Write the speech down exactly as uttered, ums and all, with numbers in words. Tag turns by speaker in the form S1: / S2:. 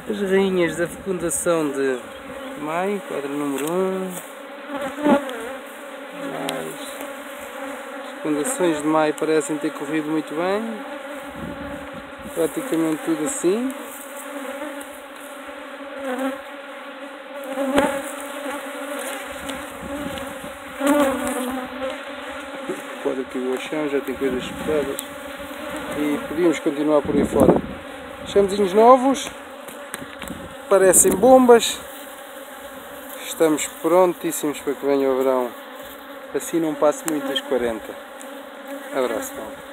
S1: As rainhas da fecundação de maio, quadro número um. As fecundações de maio parecem ter corrido muito bem. Praticamente tudo assim. Pode aqui o chão, já tem coisas espetadas. E podíamos continuar por aí fora. Chamezinhos novos. Parecem bombas. Estamos prontíssimos para que venha o verão. Assim não passe muito das quarenta. Abraço.